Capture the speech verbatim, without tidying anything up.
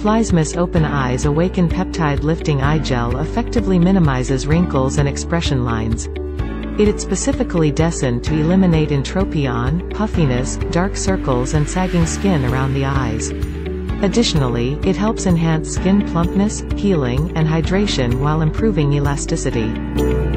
Fliesmus OpenEyes Awaken Peptide Lifting Eye Gel effectively minimizes wrinkles and expression lines. It is specifically destined to eliminate entropion, puffiness, dark circles and sagging skin around the eyes. Additionally, it helps enhance skin plumpness, healing, and hydration while improving elasticity.